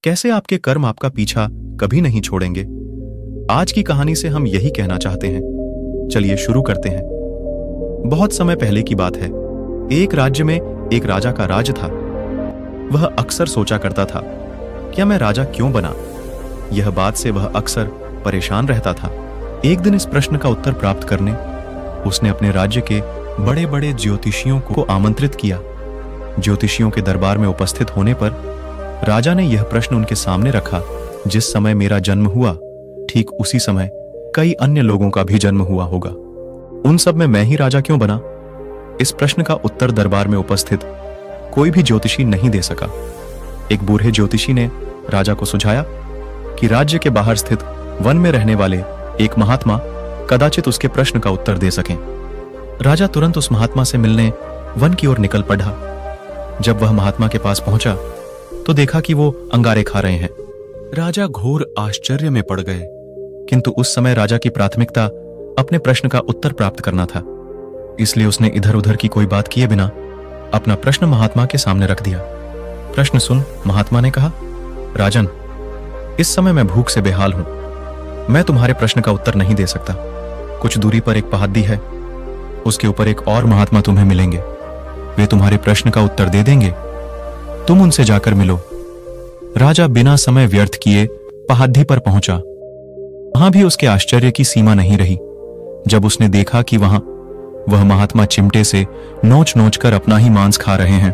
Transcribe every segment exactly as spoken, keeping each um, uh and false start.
कैसे आपके कर्म आपका पीछा कभी नहीं छोड़ेंगे। आज की कहानी से हम यही कहना चाहते हैं। चलिए शुरू करते हैं। बहुत समय पहले की बात है। एक राज्य में एक राजा का राज था। वह अक्सर सोचा करता था, क्या मैं राजा क्यों बना। यह बात से वह अक्सर परेशान रहता था। एक दिन इस प्रश्न का उत्तर प्राप्त करने उसने अपने राज्य के बड़े बड़े ज्योतिषियों को आमंत्रित किया। ज्योतिषियों के दरबार में उपस्थित होने पर राजा ने यह प्रश्न उनके सामने रखा, जिस समय मेरा जन्म हुआ ठीक उसी समय कई अन्य लोगों का भी जन्म हुआ होगा। उन सब में मैं ही राजा क्यों बना। इस प्रश्न का उत्तर दरबार में उपस्थित कोई भी ज्योतिषी नहीं दे सका। एक बूढ़े ज्योतिषी ने राजा को सुझाया कि राज्य के बाहर स्थित वन में रहने वाले एक महात्मा कदाचित उसके प्रश्न का उत्तर दे सकें। राजा तुरंत उस महात्मा से मिलने वन की ओर निकल पड़ा। जब वह महात्मा के पास पहुंचा तो देखा कि वो अंगारे खा रहे हैं। राजा घोर आश्चर्य में पड़ गए, किंतु उस समय राजा की प्राथमिकता अपने प्रश्न का उत्तर प्राप्त करना था। इसलिए उसने इधर उधर की कोई बात किए बिना अपना प्रश्न महात्मा के सामने रख दिया। प्रश्न सुन, महात्मा ने कहा। राजन, इस समय मैं भूख से बेहाल हूं। मैं तुम्हारे प्रश्न का उत्तर नहीं दे सकता। कुछ दूरी पर एक पहाड़ी है, उसके ऊपर एक और महात्मा तुम्हें मिलेंगे। वे तुम्हारे प्रश्न का उत्तर दे देंगे। तुम उनसे जाकर मिलो। राजा बिना समय व्यर्थ किए पहाड़ी पर पहुंचा। वहां भी उसके आश्चर्य की सीमा नहीं रही जब उसने देखा कि वहां वह महात्मा चिमटे से नोच नोच कर अपना ही मांस खा रहे हैं।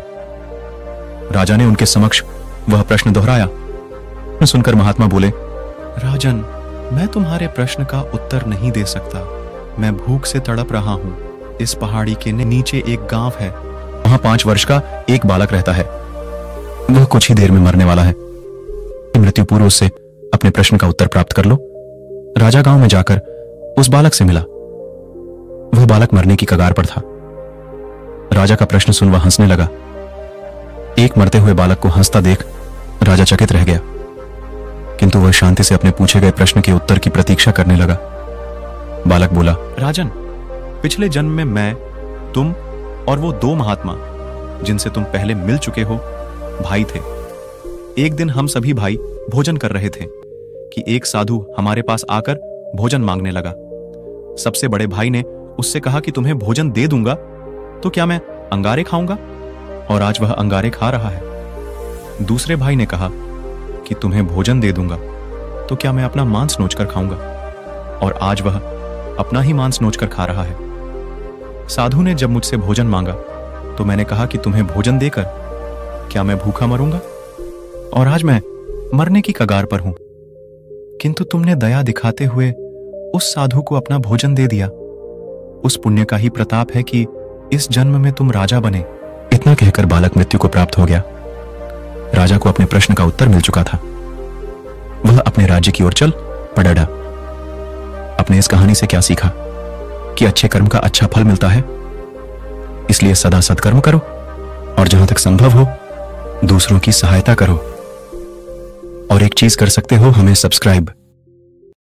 राजा ने उनके समक्ष वह प्रश्न दोहराया। सुनकर महात्मा बोले, राजन, मैं तुम्हारे प्रश्न का उत्तर नहीं दे सकता। मैं भूख से तड़प रहा हूं। इस पहाड़ी के नीचे एक गांव है, वहां पांच वर्ष का एक बालक रहता है। वह कुछ ही देर में मरने वाला है। मृत्यु पूर्व उससे अपने प्रश्न का उत्तर प्राप्त कर लो। राजा गांव में जाकर उस बालक से मिला। वह बालक मरने की कगार पर था। राजा का प्रश्न सुन वह हंसने लगा। एक मरते हुए बालक को हंसता देख राजा चकित रह गया, किंतु वह शांति से अपने पूछे गए प्रश्न के उत्तर की प्रतीक्षा करने लगा। बालक बोला, राजन, पिछले जन्म में मैं, तुम और वो दो महात्मा जिनसे तुम पहले मिल चुके हो भाई थे। एक दिन हम सभी भाई भोजन कर रहे थे कि एक साधु हमारे पास आकर भोजन मांगने लगा। सबसे बड़े भाई ने उससे कहा कि तुम्हें भोजन दे दूंगा तो क्या मैं अंगारे खाऊंगा, और आज वह अंगारे खा रहा है। दूसरे भाई ने कहा कि तुम्हें भोजन दे दूंगा तो क्या मैं अपना मांस नोचकर खाऊंगा, और आज वह अपना ही मांस नोचकर खा रहा है। साधु ने जब मुझसे भोजन मांगा तो मैंने कहा कि तुम्हें भोजन देकर क्या मैं भूखा मरूंगा, और आज मैं मरने की कगार पर हूं। किंतु तुमने दया दिखाते हुए उस साधु को अपना भोजन दे दिया। उस पुण्य का ही प्रताप है कि इस जन्म में तुम राजा बने। इतना कहकर बालक मृत्यु को प्राप्त हो गया। राजा को अपने प्रश्न का उत्तर मिल चुका था। वह अपने राज्य की ओर चल पड़ा। अपने इस कहानी से क्या सीखा कि अच्छे कर्म का अच्छा फल मिलता है, इसलिए सदा सत्कर्म करो और जहां तक संभव हो दूसरों की सहायता करो। और एक चीज कर सकते हो, हमें सब्सक्राइब